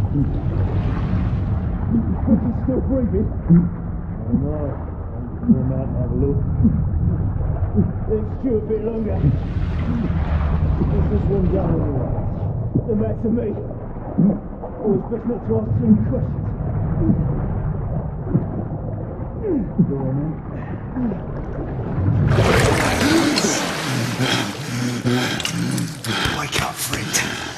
He's still breathing. Oh no. We're about to have a look. Let's chew a bit longer. What's this one done anyway? The matter to me. Always best not to ask too many questions. Go on then. Wake up, friend.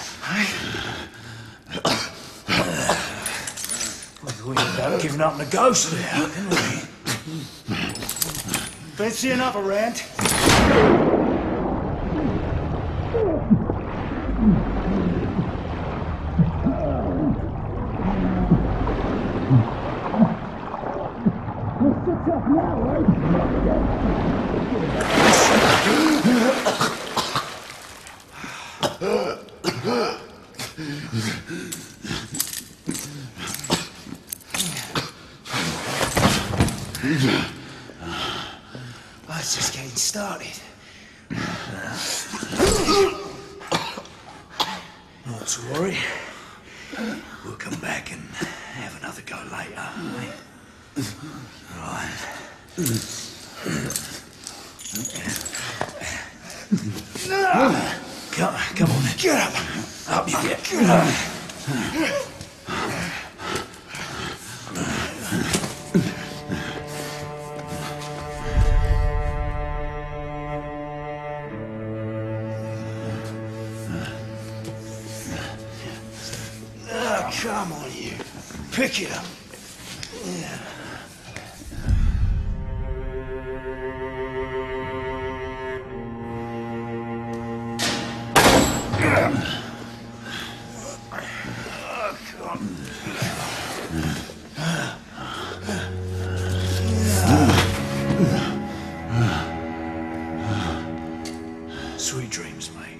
We ended up giving up on the ghost there, didn't we? Fancy another round? What's the tough now, eh? Oh, it's just getting started. Not to worry. We'll come back and have another go later. Right. Come on then. Get up. Up you get. Get up. Come on, you. Pick it up. Yeah. Sweet dreams, mate.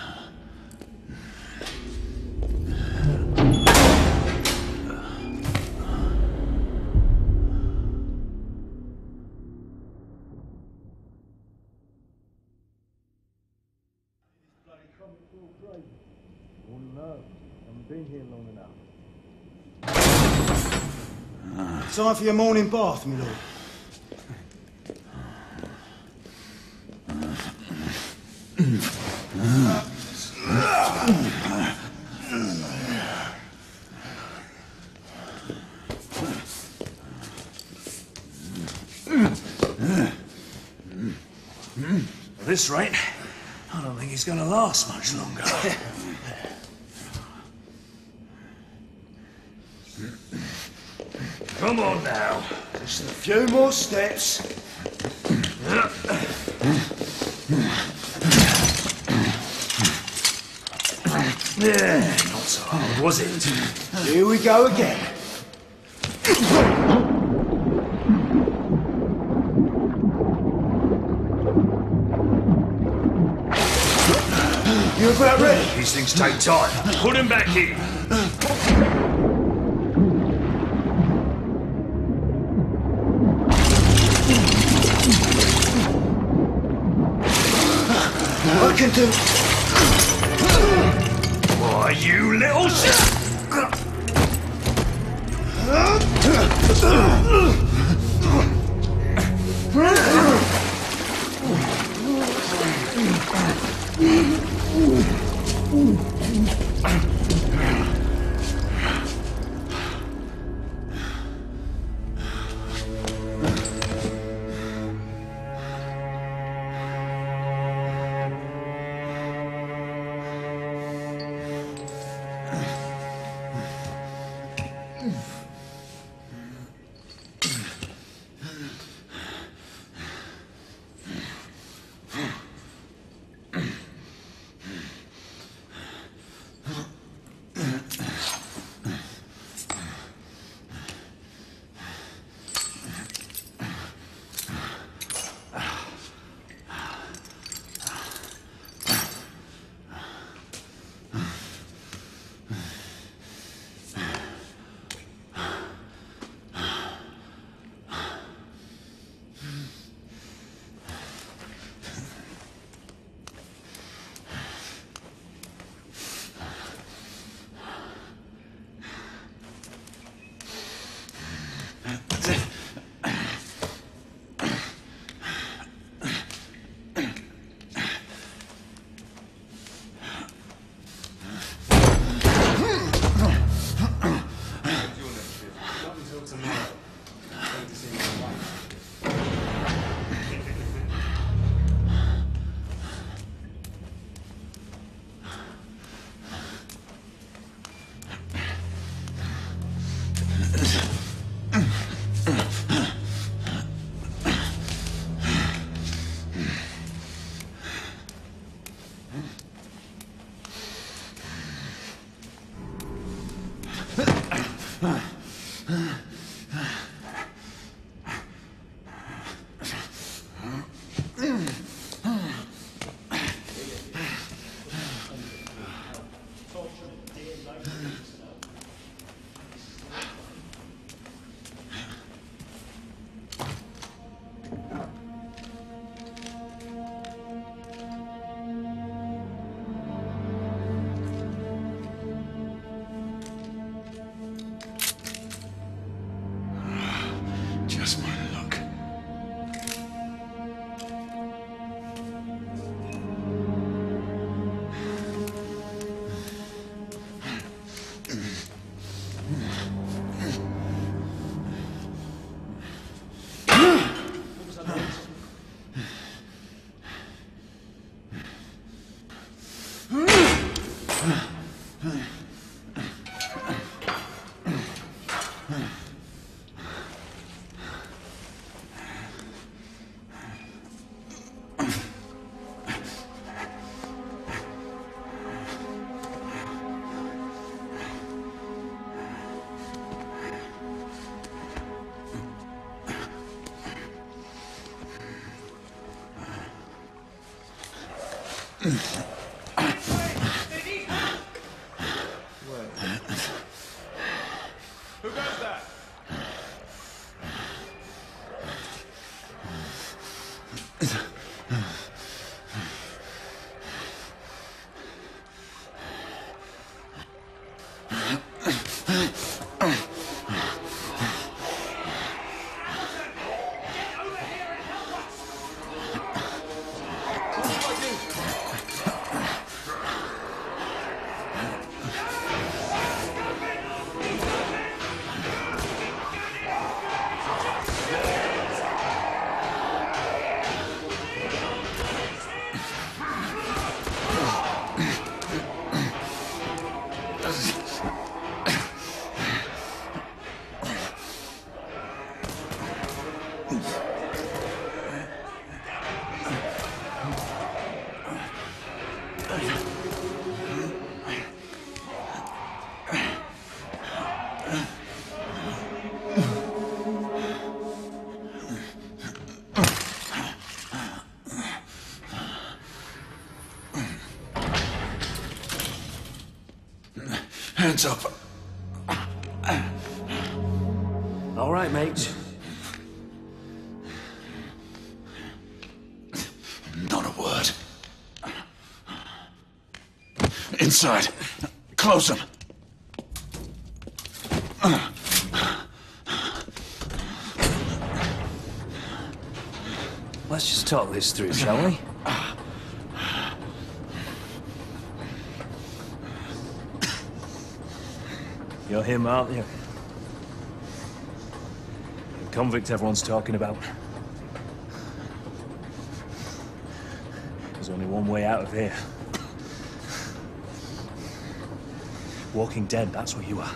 Oh no. Haven't been here long enough. Time for your morning bath, my lord. At this rate, I don't think he's going to last much longer. Come on now. Just a few more steps. Yeah, not so hard, was it? Here we go again. You about ready? These things take time. Put him back in. I can do... Why, you little shit! Just my luck. Who goes that? Hands up. All right, mate. Not a word. Inside. Close them. Let's just talk this through, shall we? You're him, aren't you? The convict everyone's talking about. There's only one way out of here. Walking dead, that's what you are.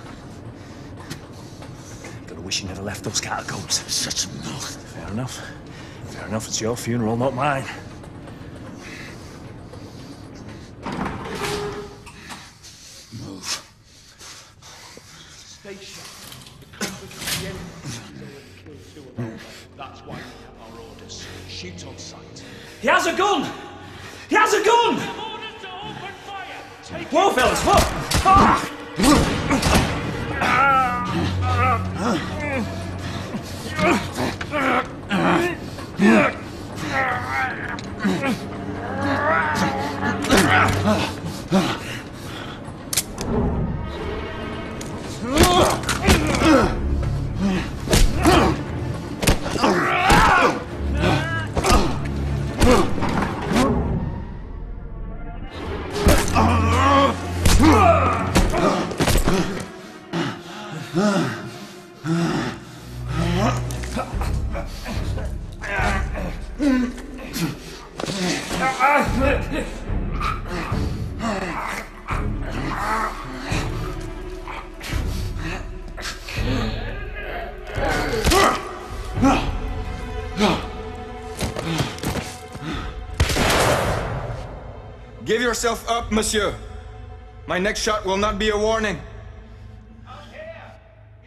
Gotta wish you never left those catacombs. Such a mouth. Fair enough. Fair enough, it's your funeral, not mine. Move. Stay sharp. The enemy will kill two of our men. That's why we have our orders. Shoot on sight. He has a gun! He has a gun! Orders to open fire! Take Whoa, fellas, whoa! Ah! Give yourself up, monsieur. My next shot will not be a warning. Out here!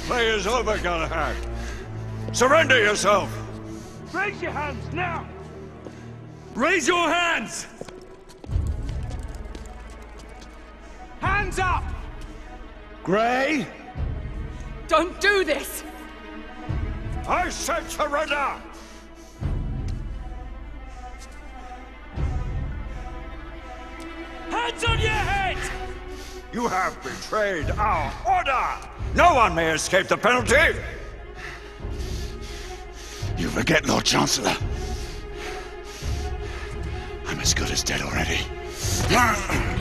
play is over, Galahad. Surrender yourself! Raise your hands, now! Raise your hands! Hands up! Grey? Don't do this! I said surrender! Hands on your head! You have betrayed our order! No one may escape the penalty! You forget, Lord Chancellor. I'm as good as dead already.